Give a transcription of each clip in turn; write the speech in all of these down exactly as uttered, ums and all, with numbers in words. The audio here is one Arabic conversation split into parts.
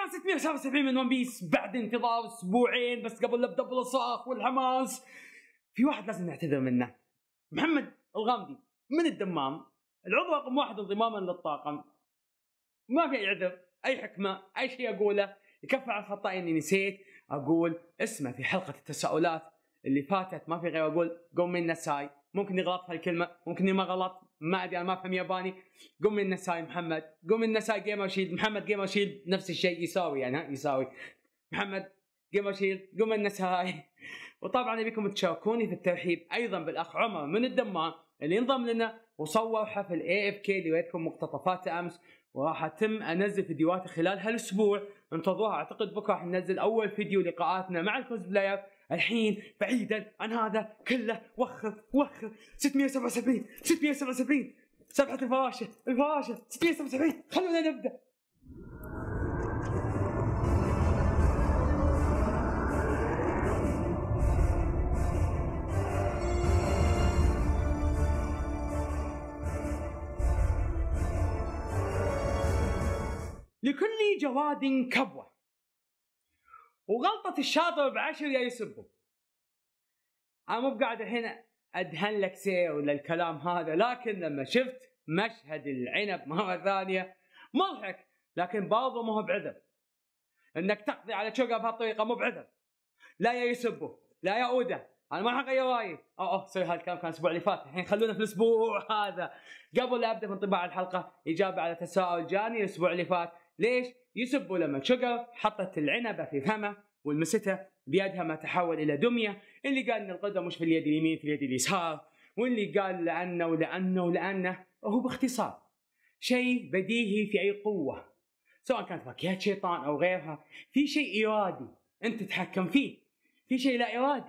ريال ستمئة وسبعة وسبعين من ون بيس بعد انتظار اسبوعين بس قبل نبدا بالصاخ والحماس. في واحد لازم نعتذر منه، محمد الغامدي من الدمام، العضو رقم واحد انضماما للطاقم. ما في اي عذر، اي حكمه، اي شيء اقوله يكفى على خطأي اني نسيت اقول اسمه في حلقه التساؤلات اللي فاتت. ما في غير اقول قومي النساي. ممكن يغلط في الكلمه، ممكن ما غلط، ما ادري، انا ما افهم ياباني. قومي النساي محمد، قومي النساي جيمر شيلد محمد، جيمر شيلد نفس الشيء يساوي يعني ها يساوي محمد جيمر شيلد، قومي النساي. وطبعا ابيكم تشاركوني في الترحيب ايضا بالاخ عمر من الدمام اللي انضم لنا وصور حفل اي اف كي اللي وريتكم مقتطفات امس، وراح اتم انزل فيديوهات خلال هالاسبوع. انتظروها، اعتقد بكره راح ننزل اول فيديو لقاءاتنا مع الكوزبلاير. الحين بعيدا عن هذا كله وخر وخر ستمئة وسبعة وسبعين ستمئة وسبعة وسبعين سبحة الفراشه الفراشه ستمئة وسبعة وسبعين. خلونا نبدا. لكل جواد كبوة، وغلطة الشاطر بعشر يا يسبه. أنا مو بقاعد الحين أدهن لك سير ولا الكلام هذا، لكن لما شفت مشهد العنب مرة ثانية مضحك، لكن برضه ما هو بعذر. إنك تقضي على شوغا بهالطريقة مو بعذر. لا يا يسبه، لا يا أودا، أنا ما حغير رأيي. أوه أوه سوري، هالكلام كان الأسبوع اللي فات، الحين خلونا في الأسبوع هذا. قبل لا أبدأ في انطباع الحلقة، إجابة على تساؤل جاني الأسبوع اللي فات: ليش يسبوا لما شوغر حطت العنبة في فمه والمستها بيدها ما تحول إلى دمية؟ اللي قال إن القدرة مش في اليد اليمين، في اليد اليسار، واللي قال لأنه ولأنه ولأنه. هو باختصار شيء بديهي في أي قوة، سواء كانت فاكهة شيطان أو غيرها، في شيء إرادي أنت تتحكم فيه، في شيء لا إرادي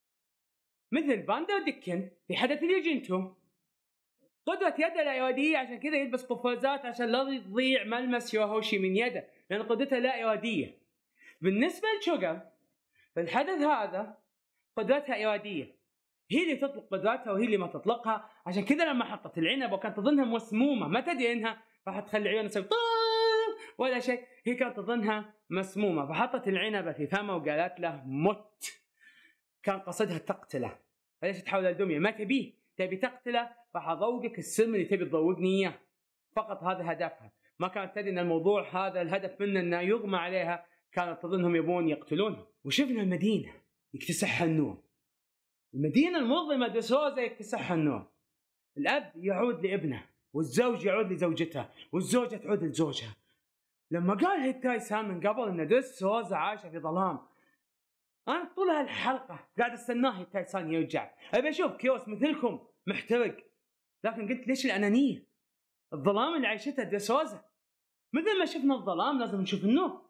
مثل فاندر ديكن في حدث اليوجينتو. قدرة يده لا إرادية، عشان كذا يلبس قفازات عشان لا يضيع ملمس يوهوشي من يده، لأن قدرتها لا إرادية. بالنسبة لشوغر في الحدث هذا قدرتها إرادية، هي اللي تطلق قدراتها وهي اللي ما تطلقها. عشان كذا لما حطت العنب وكانت تظنها مسمومة، ما تدري إنها راح تخلي عيونها تسوي ولا شيء، هي كانت تظنها مسمومة، فحطت العنبة في فمه وقالت له مت. كان قصدها تقتله، فليش تحول الدمية؟ ما تبيه، تبي تقتله، راح اذوقك السم اللي تبي تذوقني اياه. فقط هذا هدفها، ما كانت تدري ان الموضوع هذا الهدف منه انه يغمى عليها، كانت تظنهم يبون يقتلونها. وشفنا المدينة يكتسحها النور، المدينة المظلمة دسوزة يكتسحها النور. الأب يعود لابنه، والزوج يعود لزوجته، والزوجة تعود لزوجها. لما قال هيتاي-سان من قبل ان دسوزة عايشة في ظلام، أنا طول هالحلقة قاعد استناه هيتاي-سان يرجع، أبي أشوف كيوس مثلكم محترق. لكن قلت ليش الأنانية؟ الظلام اللي عايشتها دسوزة، مثل ما شفنا الظلام لازم نشوف النور.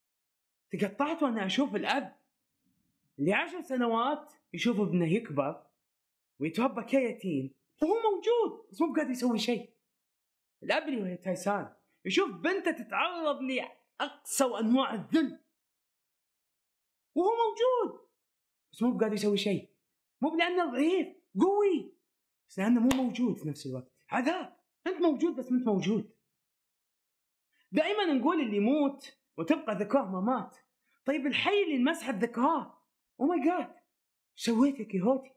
تقطعت وأنا أشوف الأب اللي عشر سنوات يشوف ابنه يكبر ويتربى كيتيم وهو موجود بس مو قادر يسوي شيء. الأب اللي هو هيتاي-سان يشوف بنته تتعرض لأقصى أنواع الذل وهو موجود بس مو قادر يسوي شيء، مو لأنه ضعيف، قوي، بس لأنه مو موجود في نفس الوقت. عذاب، أنت موجود بس أنت موجود. دائما نقول اللي يموت وتبقى ذكراه ما مات. طيب الحي اللي انمسحت ذكراه، أو ماي جاد، سويت يا كيهوتي؟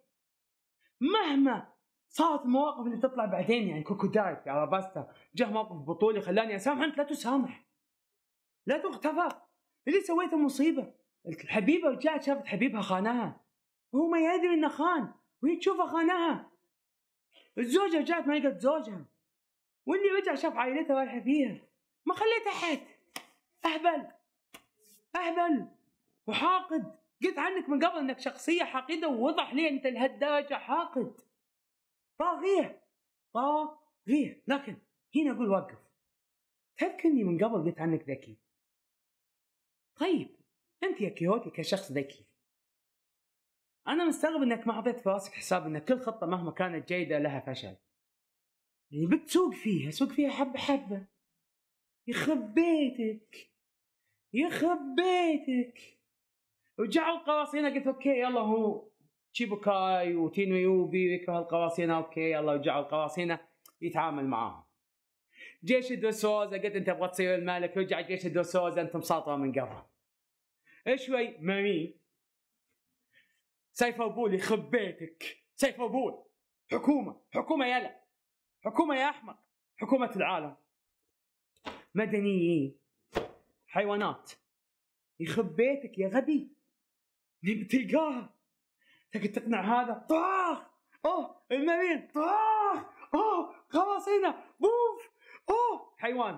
مهما صارت المواقف اللي تطلع بعدين، يعني كوكوداي في أراباستا جاء موقف بطولي خلاني أسامح، أنت لا تسامح، لا تغتفر. اللي سويته مصيبة. الحبيبة رجعت شافت حبيبها خانها وهو ما يدري انه خان، وهي تشوفه خانها. الزوجة رجعت ما لقت زوجها، واللي رجع شاف عائلتها رايحة فيها، ما خليت أحد. أهبل أهبل وحاقد. قلت عنك من قبل انك شخصية حاقدة، ووضح لي انت لهالدرجة حاقد. طاغية طاغية. لكن هنا اقول وقف. تذكرني من قبل قلت عنك ذكي. طيب انت يا كيهوتي كشخص ذكي، انا مستغرب انك ما حطيت في راسك حساب ان كل خطة مهما كانت جيدة لها فشل. يعني بتسوق فيها سوق فيها حبة حبة. يخرب بيتك يخرب بيتك. وجعوا القراصنة قلت اوكي يلا، هو تشيبوكاي وتينو يوبي يكره القراصنة، اوكي يلا وجعوا القراصنة يتعامل معاهم. جيش الدوسوزا قلت انت تبغى تصير الملك، رجع جيش الدوسوزا انت مساطره من قبل. شوي مارين سيف ابول يخرب بيتك، سيف ابول حكومه حكومه يلا حكومه يا احمق، حكومه العالم، مدنيين حيوانات، يخرب بيتك يا غبي، نبي تلقاها تقدر تقنع هذا طاخ اوه المارين طاخ اوه خلاص هنا بوف اوه حيوان.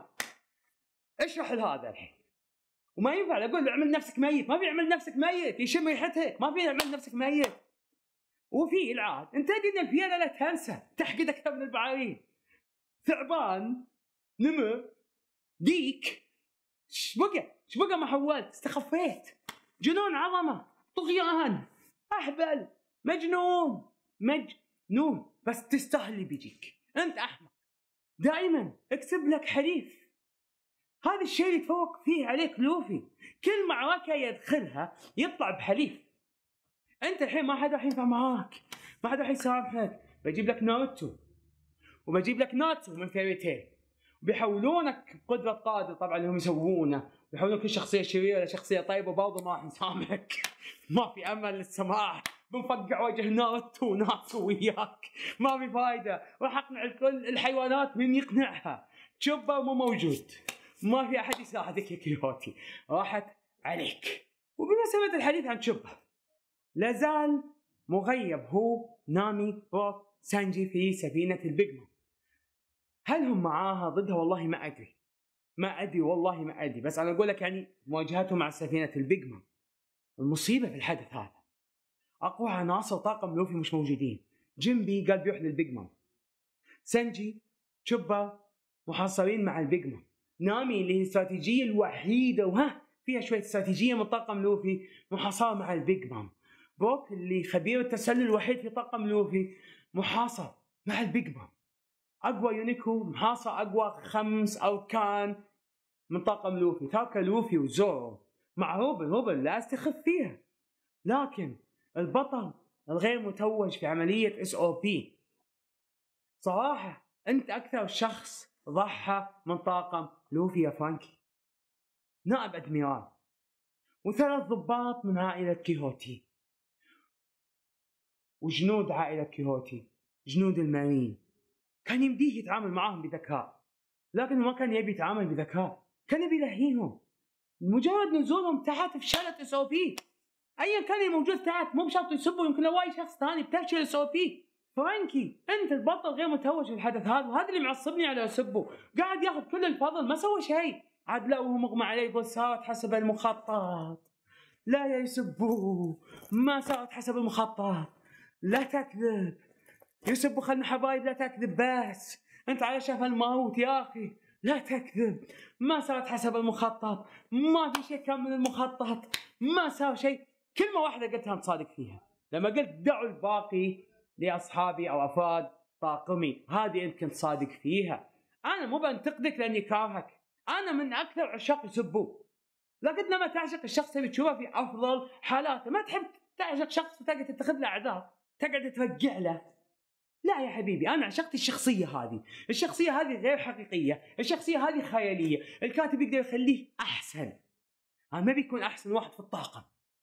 اشرح لهذا الحين، وما ينفع اقول له اعمل نفسك ميت، ما في اعمل نفسك ميت يشم ريحتك، ما في اعمل نفسك ميت. وفي العاد انت تدري ان الفيله لا تنسى تحقد اكثر من البعارين، ثعبان نمر ديك ايش بقى ايش بقى ما حولت استخفيت، جنون عظمه طغيان اهبل مجنون مجنون، بس تستاهل اللي بيجيك، انت احمق دائما اكسب لك حليف، هذا الشيء اللي يتفوق فيه عليك لوفي، كل معركه يدخلها يطلع بحليف. انت الحين ما حدا راح ينفع معاك، ما حدا راح يسامحك، بجيب لك ناروتو وبجيب لك ناتسو من فيري تيل، وبيحولونك بقدرة قادر طبعا اللي هم يسوونه، بيحولون كل شخصية شريرة لشخصية طيبة، وبرضه ما راح نسامحك ما في امل للسماح، بنفقع وجه ناروتو وناتسو وياك، ما في فايدة، راح اقنع الكل، الحيوانات مين يقنعها؟ تشوبر مو موجود، ما في احد يساعدك يا كيوتي، راحت عليك. وبمناسبة الحديث عن تشوبر، لازال مغيب هو نامي روك سانجي في سفينة البيج مام، هل هم معاها ضدها؟ والله ما ادري ما ادري والله ما ادري، بس انا اقول لك يعني مواجهتهم مع سفينة البيج مام. المصيبة في الحدث هذا اقوى عناصر طاقم لوفي مش موجودين، جيمبي قال بيروح للبيج مام، سانجي تشوبر محاصرين مع البيج مام، نامي اللي هي الاستراتيجية الوحيدة وها فيها شوية استراتيجية من طاقم لوفي محاصرة مع البيج مام، بروك اللي خبير التسلل الوحيد في طاقم لوفي محاصر مع البيج مام، اقوى يونيكو محاصر اقوى خمس اركان من طاقم لوفي، تاكا لوفي وزورو مع روبن، روبن لا استخف فيها، لكن البطل الغير متوج في عملية اس او بي، صراحة انت اكثر شخص ضحى من طاقم لوفي يا فرانكي، نائب ادميرال وثلاث ضباط من عائلة كيهوتي وجنود عائلة كيهوتي، جنود المارين، كان يمديه يتعامل معهم بذكاء، لكنه ما كان يبي يتعامل بذكاء، كان يبي يلهيهم، مجرد نزولهم تحت فشلت اس او بي، ايا كان اللي موجود تحت مو بشرط يسبوا، يمكن لو اي شخص ثاني بتفشل اس او بي. فرانكي انت البطل غير متوج في الحدث هذا، وهذا اللي معصبني على سبه، قاعد ياخذ كل الفضل ما سوى شيء، عاد لا وهو مغمى عليه يقول صارت حسب المخطط، لا يا يسبوه ما صارت حسب المخطط، لا تكذب يسبوا خلنا حبايب، لا تكذب بس انت على شفا الموت يا اخي، لا تكذب، ما صارت حسب المخطط، ما في شيء كان من المخطط، ما صار شيء، كلمة واحدة قلتها انت صادق فيها، لما قلت دعوا الباقي لاصحابي او افراد طاقمي، هذه انت كنت صادق فيها، انا مو بنتقدك لاني كارهك، انا من اكثر عشاق يسبوه، لكن لما تعشق الشخص اللي تشوفه في افضل حالاته، ما تحب تعشق شخص وتقعد تتخذ له اعذار، تقعد ترجع له، لا يا حبيبي انا عشقت الشخصيه هذه، الشخصيه هذه غير حقيقيه، الشخصيه هذه خياليه، الكاتب يقدر يخليه احسن، انا ما بيكون احسن واحد في الطاقم،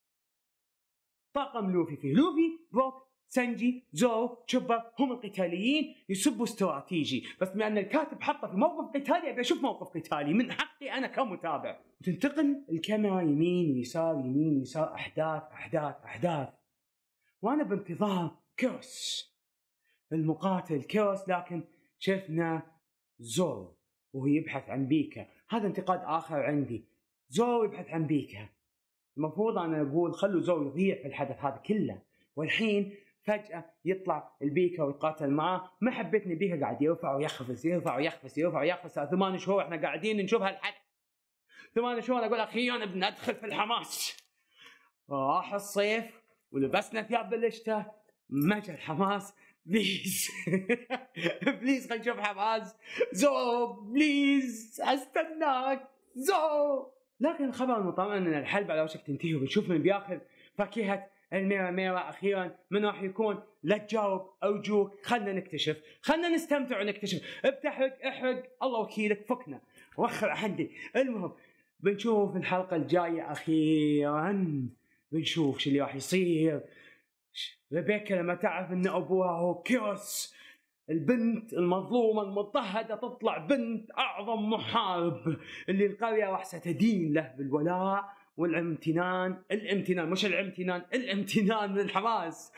طاقم لوفي فيه لوفي بروك سانجي زورو تشوبر هم القتاليين يسبوا استراتيجي، بس بما ان الكاتب حطه في موقف قتالي ابي اشوف موقف قتالي من حقي انا كمتابع، تنتقل الكاميرا يمين ويسار يمين ويسار، احداث احداث احداث، وانا بانتظار كوس المقاتل كوس، لكن شفنا زورو وهو يبحث عن بيكا، هذا انتقاد اخر عندي، زورو يبحث عن بيكا، المفروض انا اقول خلوا زورو يضيع في الحدث هذا كله، والحين فجأة يطلع البيكا ويتقاتل معاه، ما حبيتني بيكا قاعد يرفع ويخفز يرفع ويخفز يرفع ويخفز، ثمان شهور احنا قاعدين نشوف هالحدث، ثمان شهور اقول اخيرا بندخل في الحماس، راح الصيف ولبسنا ثياب بالشتاء، مجى الحماس، بليز بليز خلينا نشوف حماس، زو بليز استناك زو. لكن الخبر المطمئن ان الحلب على وشك تنتهي، وبنشوف من بياخذ فاكهة الميرا ميرا اخيرا من راح يكون؟ لا تجاوب ارجوك، خلنا نكتشف، خلنا نستمتع ونكتشف. بتحرق احرق الله وكيلك، فكنا وخر عندي. المهم بنشوف الحلقه الجايه اخيرا، بنشوف شو اللي راح يصير. ريبيكا لما تعرف ان ابوها هو كيروس، البنت المظلومة المضطهدة، تطلع بنت أعظم محارب اللي القرية راح ستدين له بالولاء والامتنان. الامتنان مش الامتنان، الامتنان من الحماس.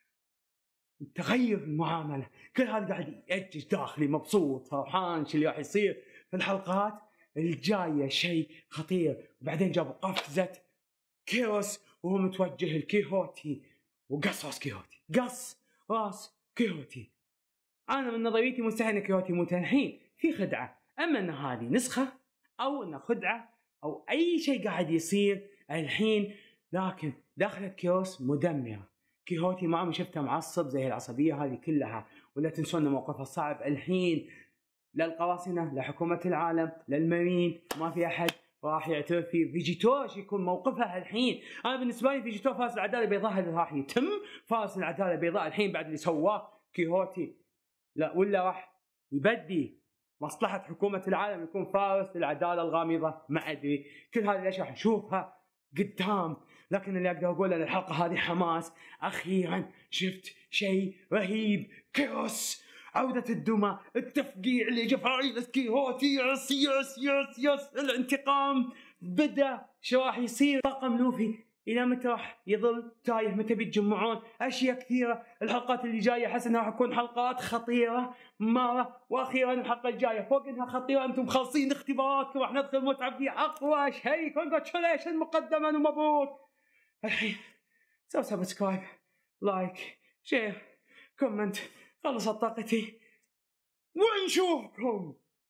تغير المعاملة، كل هذا قاعد يأجج داخلي، مبسوط فرحان شو اللي راح يصير في الحلقات الجاية. شيء خطير. وبعدين جابوا قفزة كيروس وهو متوجه الكيهوتي وقص راس كيهوتي، قص راس كيهوتي. أنا من نظريتي مستحيل كيهوتي يموت الحين، في خدعة. أما أن هذه نسخة أو أن خدعة أو أي شيء قاعد يصير الحين، لكن دخلت كيوس مدمرة. كيهوتي ما عم شفته معصب زي العصبية هذه كلها، ولا تنسون موقفه الصعب الحين. للقراصنة، لحكومة العالم، للمارين، ما في أحد راح يعترف فيه. فيجيتور يكون موقفها الحين. أنا بالنسبة لي فيجيتور فارس العدالة البيضاء هذا راح يتم فارس العدالة البيضاء الحين بعد اللي سواه كيهوتي. لا ولا راح يبدي مصلحة حكومة العالم يكون فارس للعدالة الغامضة، ما أدري. كل هذه الأشياء نشوفها قدام. لكن اللي أقدر أقوله للحلقة هذه حماس. أخيرا شفت شيء رهيب. كيروس، عودة الدمى، التفقيع اللي جاء في عائلة كيهوتي. يس يس يس يس الانتقام بدأ. شو راح يصير؟ طاقم لوفي إلى متى راح يظل تايه؟ متى بيتجمعون؟ أشياء كثيرة. الحلقات اللي جاية حس إنها راح تكون حلقات خطيرة مرة. وأخيرا الحلقة الجاية فوق إنها خطيرة أنتم خالصين اختباراتكم، راح ندخل متعب في أقوى شيء. كونغراتشوليشن مقدما ومبروك. الحين سووا سبسكرايب، لايك، شير، كومنت. خلصت طاقتي ونشوفكم